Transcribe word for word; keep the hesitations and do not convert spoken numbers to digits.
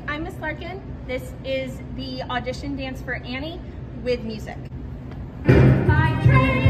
I'm Miss Larkin. This is the audition dance for Annie with music. By train.